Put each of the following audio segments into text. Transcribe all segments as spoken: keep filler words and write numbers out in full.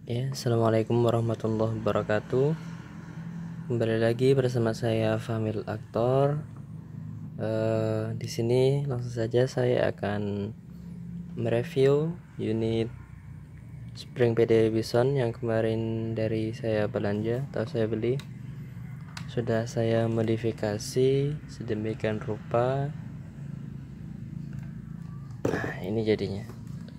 Ya, assalamualaikum warahmatullahi wabarakatuh. Kembali lagi bersama saya Famil Aktor. Uh, di sini langsung saja saya akan mereview unit Spring P D Bison yang kemarin dari saya belanja atau saya beli. Sudah saya modifikasi sedemikian rupa. Nah, ini jadinya.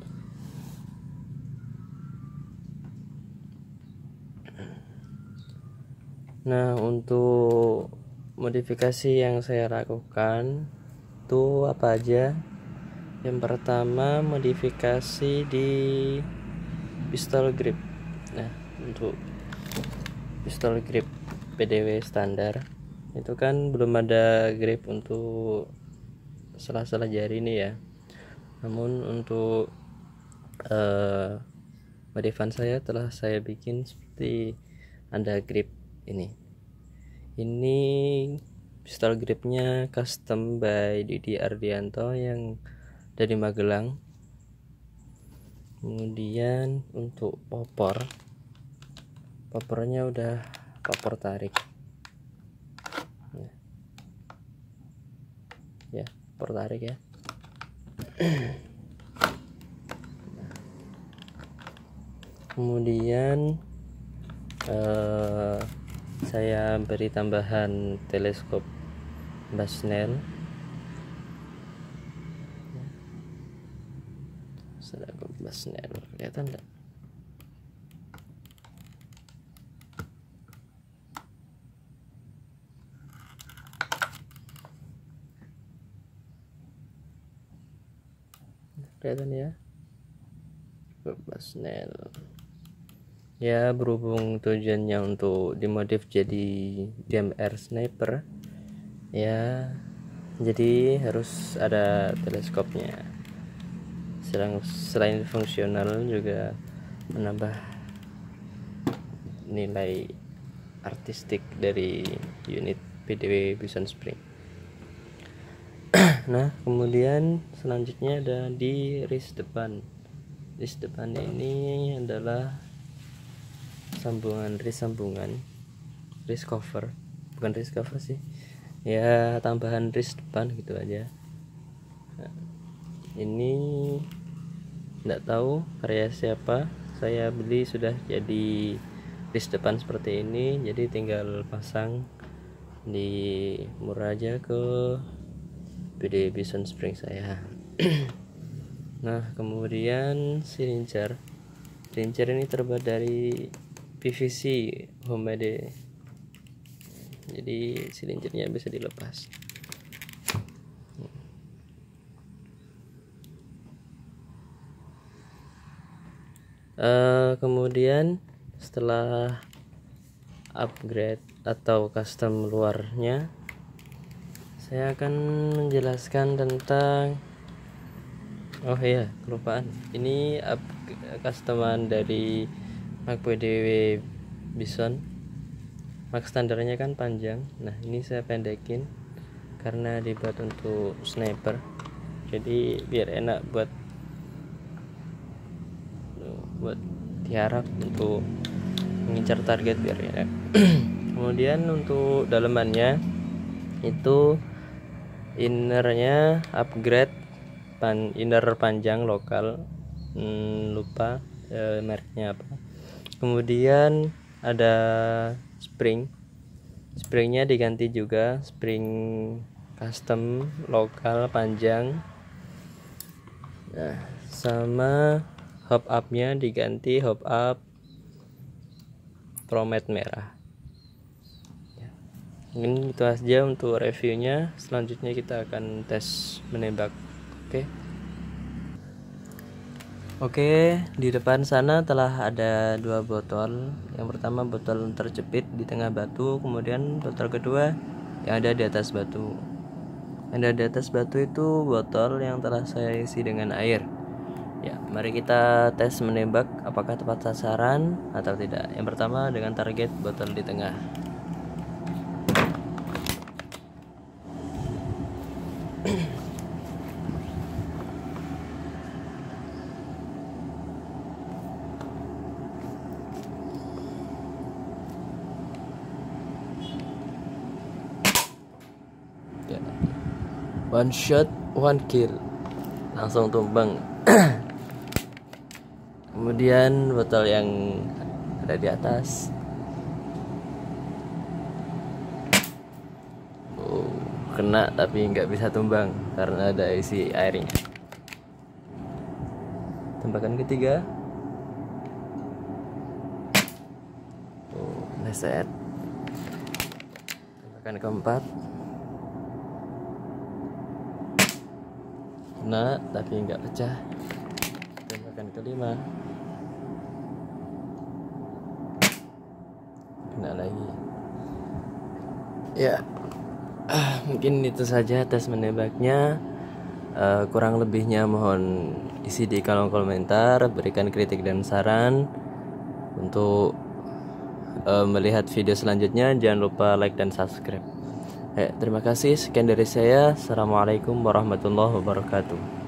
Nah, untuk modifikasi yang saya lakukan itu apa aja? Yang pertama, modifikasi di pistol grip. Nah, untuk pistol grip P D W standar itu kan belum ada grip untuk sela-sela jari ini ya. Namun untuk uh, modifan saya telah saya bikin seperti ada grip ini. Ini pistol gripnya custom by Didi Ardianto yang dari Magelang. Kemudian untuk popor, popornya udah popor tarik. Nah, ya, popor tarik ya. Kemudian eh, saya beri tambahan teleskop Basnel. Teleskop Basnel, kelihatan enggak? Kelihatan ya? Basnel. Ya, berhubung tujuannya untuk dimodif jadi D M R sniper ya, jadi harus ada teleskopnya. Selain, selain fungsional juga menambah nilai artistik dari unit P D W Bison Spring. Nah, kemudian selanjutnya ada di wrist depan. Wrist depan ini adalah sambungan wrist sambungan wrist cover, bukan wrist cover sih ya, tambahan wrist depan gitu aja. Nah, ini enggak tahu karya siapa, saya beli sudah jadi wrist depan seperti ini, jadi tinggal pasang di murah aja ke P D Bison Spring saya. Nah, kemudian silincer silincer ini terbuat dari P V C homemade, jadi silincernya bisa dilepas. Uh, kemudian setelah upgrade atau custom luarnya, saya akan menjelaskan tentang oh iya, kelupaan. Ini up customan dari Mag P D W Bison. Mag standarnya kan panjang. Nah, ini saya pendekin karena dibuat untuk sniper. Jadi biar enak buat buat tiarap untuk mengincar target biar enak. Kemudian untuk dalemannya itu innernya upgrade pan inner panjang lokal, hmm, lupa eh, mereknya apa. Kemudian ada spring springnya diganti juga, spring custom lokal panjang. Nah, sama hub up-nya diganti hub up Promet merah. Mungkin itu aja untuk reviewnya. Selanjutnya kita akan tes menembak. Oke. Oke, di depan sana telah ada dua botol. Yang pertama botol terjepit di tengah batu, kemudian botol kedua yang ada di atas batu. Yang ada di atas batu itu botol yang telah saya isi dengan air. Ya, mari kita tes menembak apakah tepat sasaran atau tidak. Yang pertama dengan target botol di tengah. One shot one kill, langsung tumbang. Kemudian botol yang ada di atas, oh, kena tapi nggak bisa tumbang karena ada isi airnya. Tembakan ketiga, oh, leset. Tembakan keempat, kena tapi nggak pecah. Tembakan kelima, kena lagi. Ya, ah, mungkin itu saja tes menembaknya. Uh, kurang lebihnya mohon isi di kolom komentar, berikan kritik dan saran. Untuk uh, melihat video selanjutnya jangan lupa like dan subscribe. Eh, terima kasih, sekian dari saya. Assalamualaikum warahmatullahi wabarakatuh.